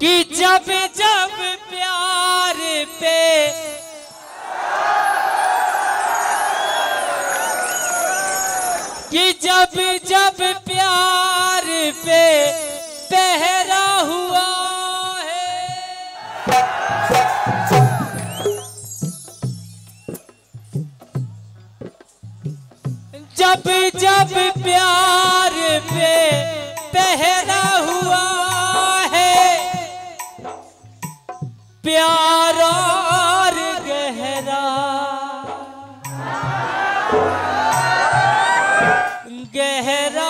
कि जब जब प्यार पे कि जब जब प्यार पे पहरा हुआ है, जब जब प्यार पे पहरा हुआ है, प्यार और गहरा गहरा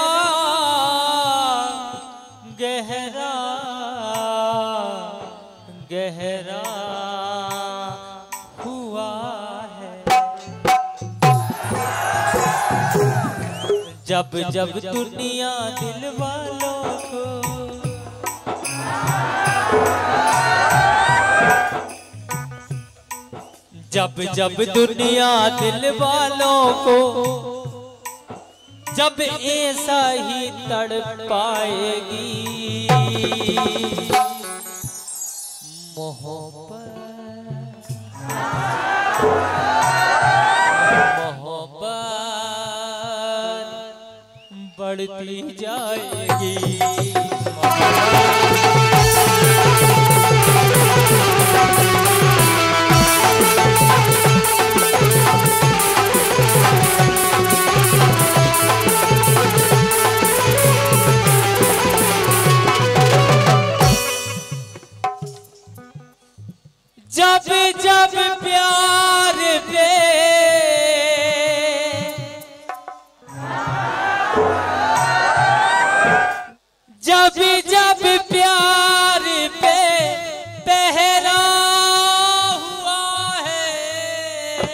गहरा गहरा हुआ है। जब जब दुनिया दिल वालों को जब जब दुनिया दिल वालों को जब ऐसा ही तड़पाएगी, मोहब्बत मोहब्बत बढ़ती जाएगी। जब जब प्यार पे जब जब प्यार पे पहरा हुआ है,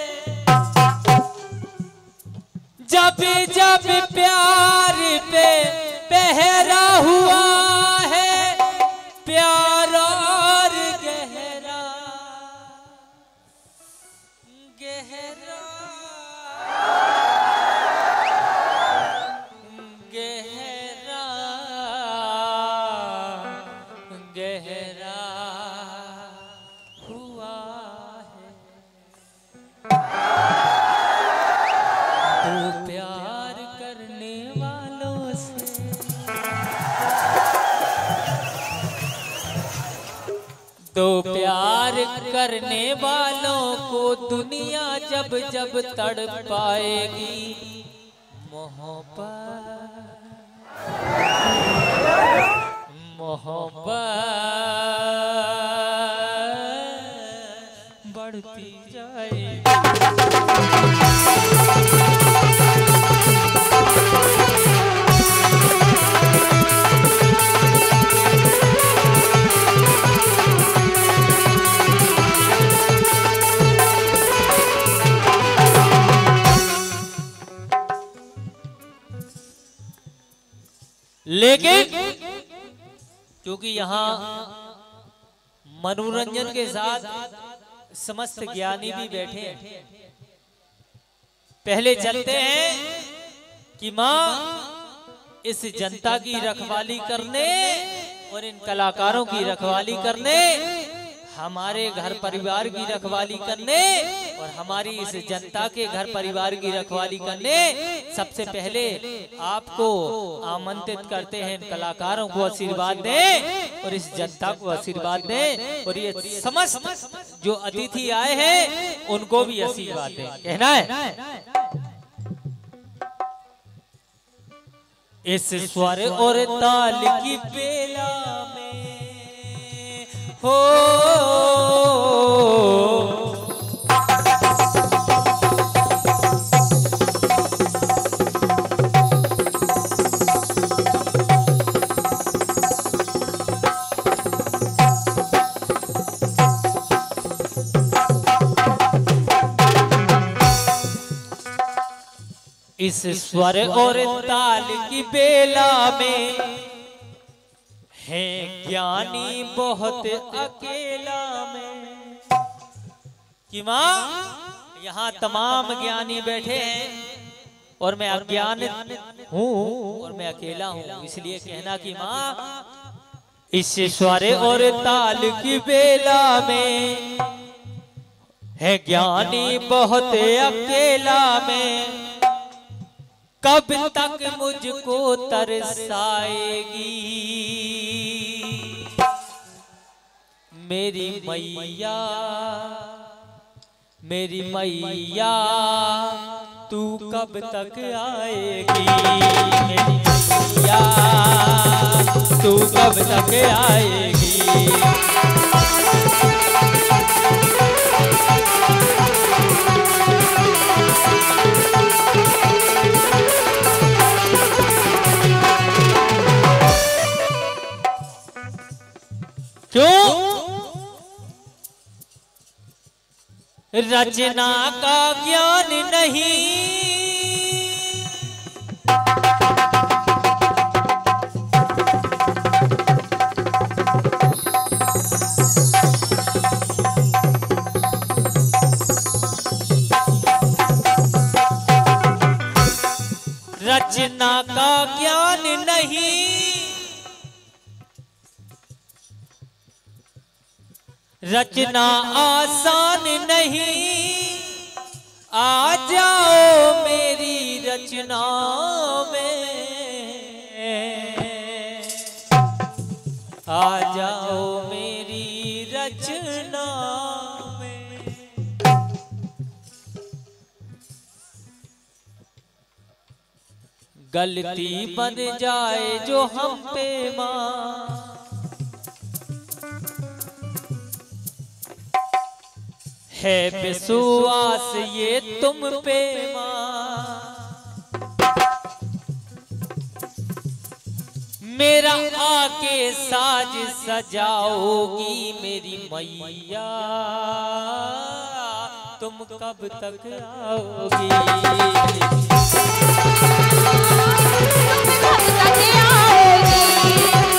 जब जब प्यार पे पहरा हुआ है, प्यार और गहरा गहरा गहरा गहरा हुआ है। तो प्यार करने वालों से तो प्यार करने वालों को दुनिया जब जब तड़पाएगी, मोहब्बत मोहब्बत बढ़ती जाएगी। लेकिन क्योंकि यहाँ मनोरंजन के साथ समस्त ज्ञानी भी बैठे हैं, पहले चलते हैं कि माँ इस जनता की रखवाली करने और इन कलाकारों की रखवाली करने, हमारे घर परिवार की रखवाली करने और हमारी इस जनता के घर परिवार की रखवाली करने सबसे पहले आपको आमंत्रित करते हैं। इन कलाकारों को आशीर्वाद दें और इस जनता को आशीर्वाद दें और ये समस्त जो अतिथि आए हैं उनको भी आशीर्वाद दें। कहना है इस स्वर और ताल की बेला में हो इस स्वर और ताल की बेला में है ज्ञानी बहुत अकेला में। कि माँ यहाँ तमाम ज्ञानी बैठे हैं और मैं अज्ञानी हूँ और मैं अकेला हूँ, इसलिए कहना कि माँ इस स्वर और ताल की बेला में है ज्ञानी बहुत अकेला में, कब तक मुझको तरसाएगी मेरी मैया, मेरी मैया तू कब तक आएगी, मेरी मैया तू कब तक आएगी। क्यों? रचना का ज्ञान नहीं, रचना का ज्ञान नहीं, रचना आसान नहीं, आ जाओ मेरी रचना में, आ जाओ मेरी रचना में। गलती बन जाए जो हम पे माँ, है विश्वास ये तुम पे माँ, मेरा आके साज सजाओगी मेरी मैया, तुम कब तक आओगी, तुम कब तक आओगी।